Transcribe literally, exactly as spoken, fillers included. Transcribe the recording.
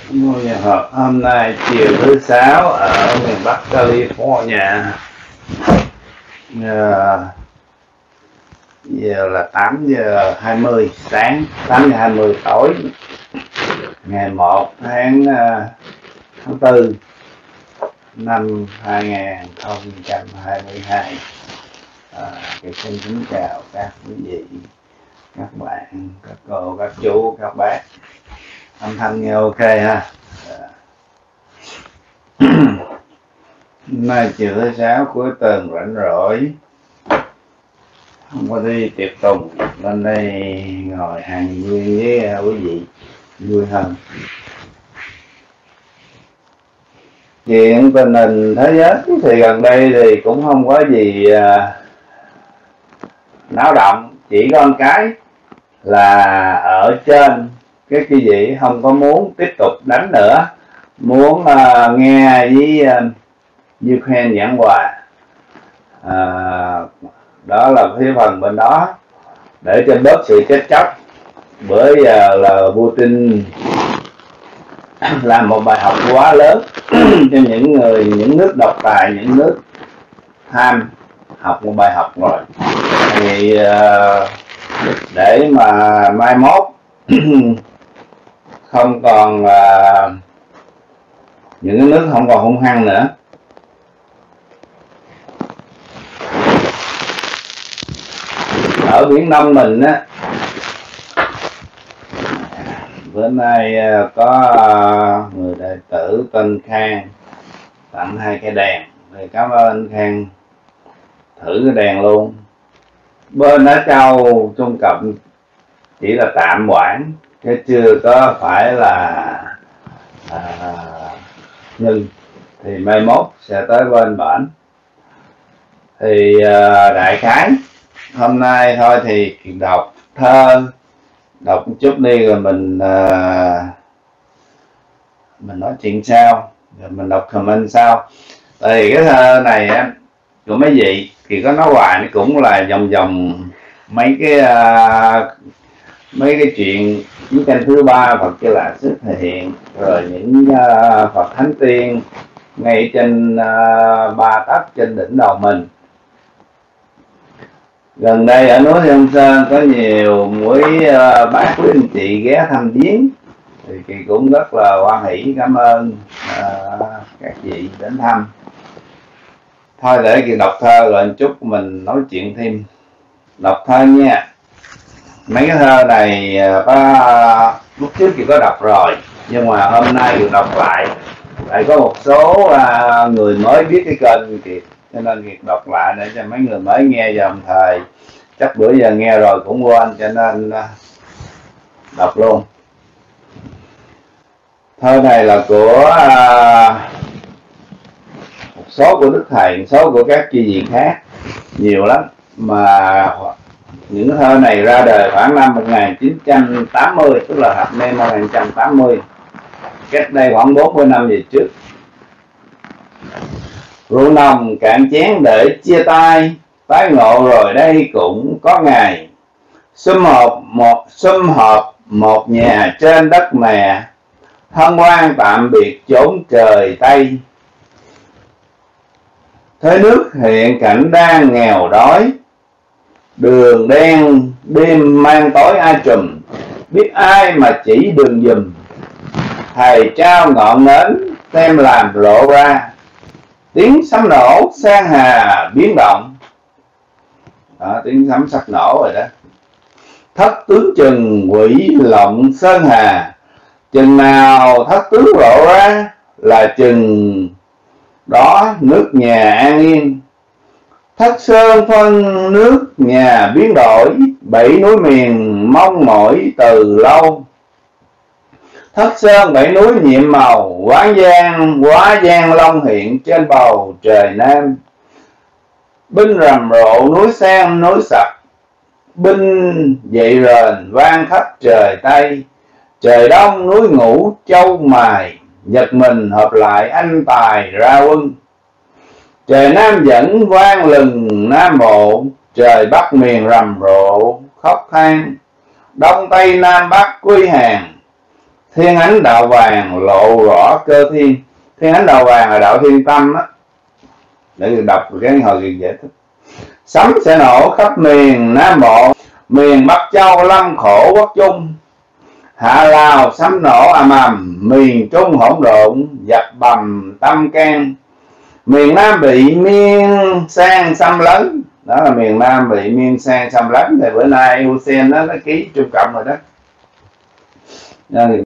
Ngôi nhà họp hôm nay chiều thứ sáu ở miền Bắc California. Giờ, giờ là tám giờ hai mươi sáng, tám giờ hai mươi tối, ngày một tháng tháng tư năm hai nghìn không trăm hai mươi hai. À, xin kính chào các quý vị, các bạn, các cô, các chú, các bác. Âm thanh nghe ok ha. Hôm nay chiều thứ sáu cuối tuần rảnh rỗi, không có đi tiệc tùng, lên đây ngồi hàng viên với quý vị vui hơn. Chuyện tình hình thế giới thì gần đây thì cũng không có gì à, náo động, chỉ có một cái là ở trên cái quý vị không có muốn tiếp tục đánh nữa, muốn uh, nghe với uh, Ukraine giảng hòa. À, đó là phía phần bên đó để cho bớt sự chết chóc. Bữa giờ là Putin làm một bài học quá lớn cho những người, những nước độc tài, những nước tham, học một bài học rồi. Thì uh, để mà mai mốt không còn uh, những nước không còn hung hăng nữa, ở Biển Đông mình á, bữa nay có người đệ tử tên Khang tặng hai cái đèn, thì cảm ơn anh Khang, thử cái đèn luôn. Bên Á Châu Trung Cộng chỉ là tạm quản, chứ chưa có phải là à, nhưng thì mai mốt sẽ tới bên bển. Thì à, đại khái hôm nay thôi thì đọc thơ, đọc một chút đi rồi mình à, mình nói chuyện sau, rồi mình đọc comment sau. Tại vì cái thơ này á của mấy vị thì có nói hoài, nó cũng là vòng vòng mấy cái uh, mấy cái chuyện chiến tranh thứ ba, Phật Cho Là Sức Thể Hiện, rồi những uh, Phật Thánh Tiên ngay trên uh, ba tấc trên đỉnh đầu mình. Gần đây ở núi Hương Sơn có nhiều quý uh, bác quý anh chị ghé thăm viếng, thì kỳ cũng rất là hoan hỷ, cảm ơn uh, các vị đến thăm. Thôi để kỳ đọc thơ rồi một chút mình nói chuyện thêm. Đọc thơ nha. Mấy cái thơ này có lúc trước thì có đọc rồi, nhưng mà hôm nay được đọc lại. Tại có một số uh, người mới biết cái kênh Kiệt, cho nên Kiệt đọc lại để cho mấy người mới nghe dòng thời. Chắc bữa giờ nghe rồi cũng quên, cho nên uh, đọc luôn. Thơ này là của uh, một số của Đức Thầy, một số của các chư vị khác, nhiều lắm. Mà những thơ này ra đời khoảng năm một nghìn chín trăm tám mươi, tức là thập niên một nghìn chín trăm tám mươi, cách đây khoảng bốn mươi năm về trước. Rượu nồng cạn chén để chia tay, tái ngộ rồi đây cũng có ngày. Sum họp một sum họp một nhà trên đất mẹ, thân quan tạm biệt chốn trời Tây. Thế nước hiện cảnh đang nghèo đói, đường đen đêm mang tối ai trùm, biết ai mà chỉ đường giùm. Thầy trao ngọn nến tem làm lộ ra, tiếng sấm nổ sang hà biến động. Đó, tiếng sấm sắp nổ rồi đó. Thất tướng chừng quỷ lộng sơn hà, chừng nào thất tướng lộ ra là chừng đó nước nhà an yên. Thất sơn phân nước nhà biến đổi, bảy núi miền mong mỏi từ lâu. Thất sơn bảy núi nhiệm màu, quán giang quá giang long hiện trên bầu trời nam. Binh rầm rộ núi Sam núi Sập, binh dậy rền vang khắp trời Tây. Trời đông núi Ngũ châu Mài, giật mình hợp lại anh tài ra quân. Trời Nam dẫn vang lừng Nam Bộ, trời Bắc miền rầm rộ khóc than. Đông Tây Nam Bắc quy hàng, Thiên ánh đạo vàng lộ rõ cơ thiên. Thiên ánh đạo vàng là đạo thiên tâm á, để đọc cái hồi chuyện giải thích. Sấm sẽ nổ khắp miền Nam Bộ, miền Bắc Châu lâm khổ quốc chung. Hạ Lào sấm nổ ầm ầm, miền Trung hỗn độn dập bầm tâm can. Miền Nam bị miên sang xâm lấn, đó là miền Nam bị miên sang xâm lấn. Thì bữa nay Hussein đó nó ký Trung Cộng rồi đó.